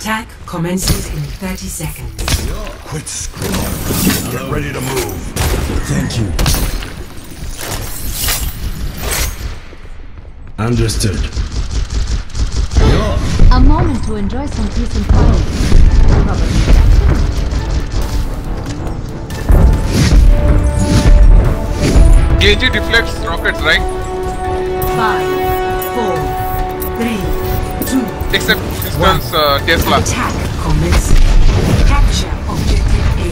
Attack commences in 30 seconds. Quit screaming. Get ready to move. Thank you. Understood. A moment to enjoy some peace and quiet. Gauge deflects rockets, right? 5, 4, 3, 2. Except distance Tesla. Attack commencing. Capture objective A.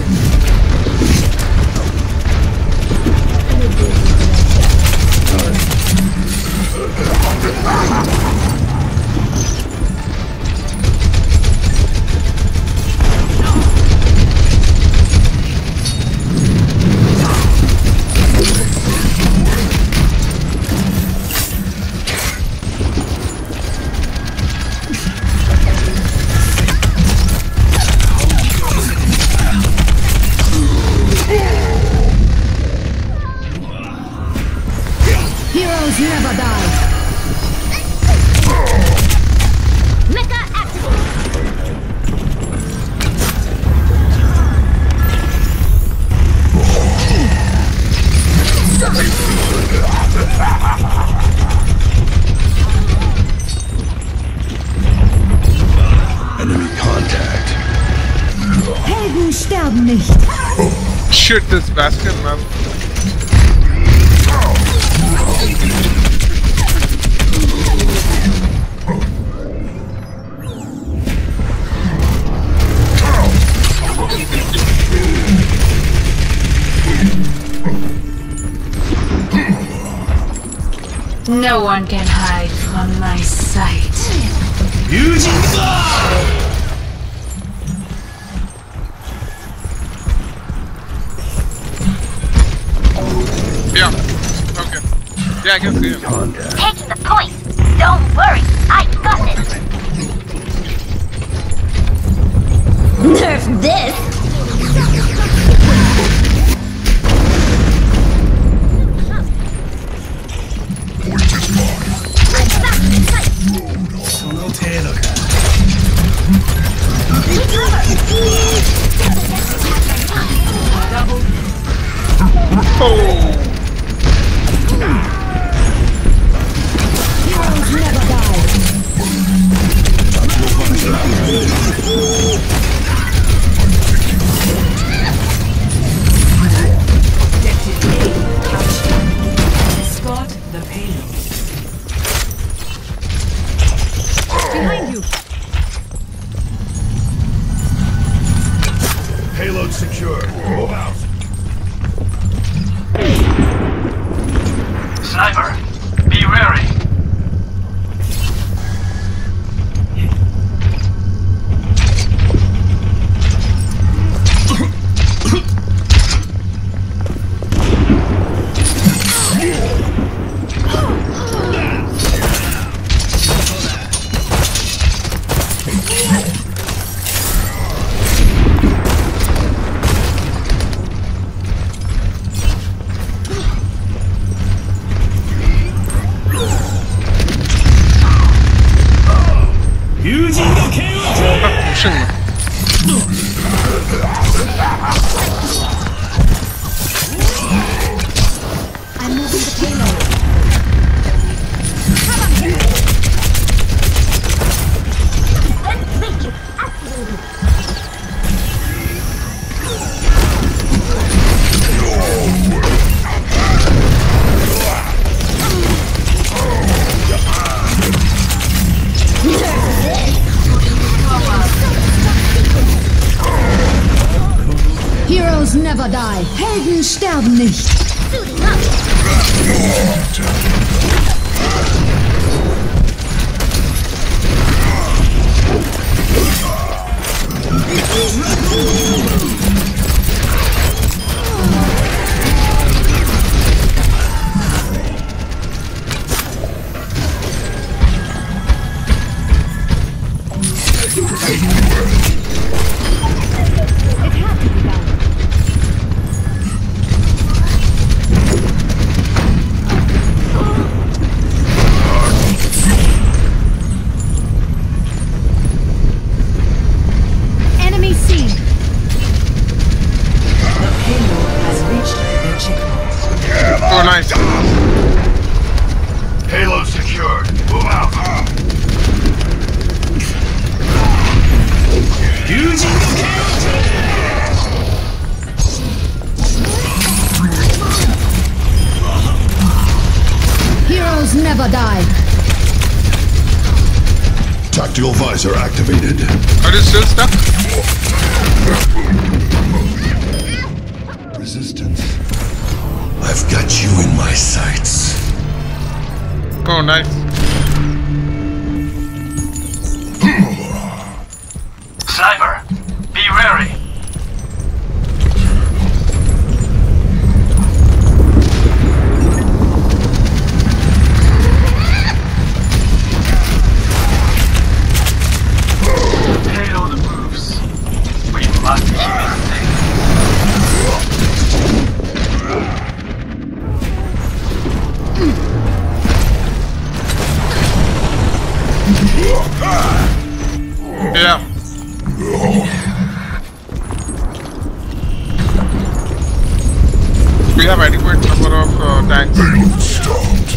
Heroes never die. Mecha activate. Enemy contact. Helden sterben nicht. Shit, this bastion, man. No one can hide from my sight. Yeah. Okay. Yeah, I can see him. Taking the point. Don't worry, I got it. Nerf this. Heroes never Escort the payload. behind you. Payload secure. Move out. Sniper, be wary. I'm moving the payload. Heroes never die. Helden sterben nicht. never die. Tactical visor activated. Are you still stuck? Resistance. I've got you in my sights. Oh, nice. Sniper, be wary. Payload moves. We must keep it safe. Yeah. We have adequate number of tanks. Payload stopped.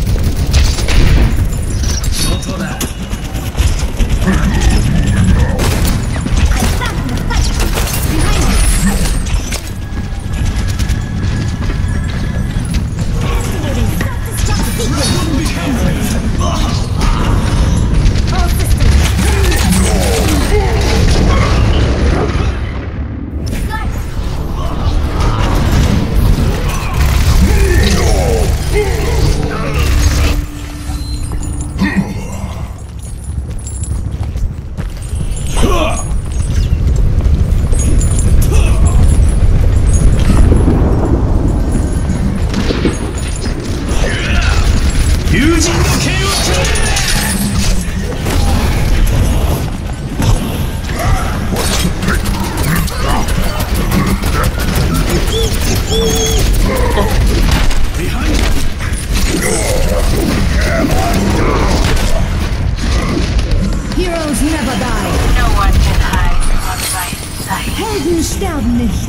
Heroes never die. No one can hide from my sight. Helden sterben nicht.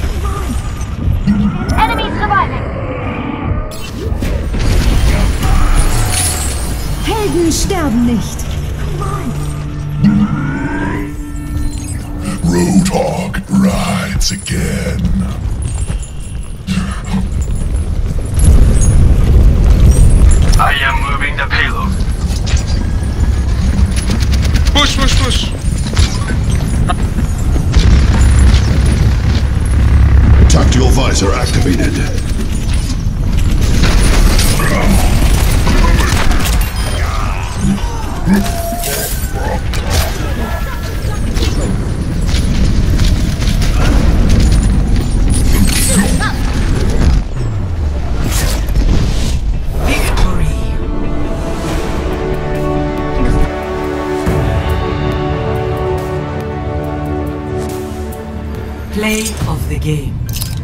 Enemies surviving. Helden sterben nicht. Roadhog rides again. I am moving the payload. Push, push, push. Tactical visor activated. Play of the game.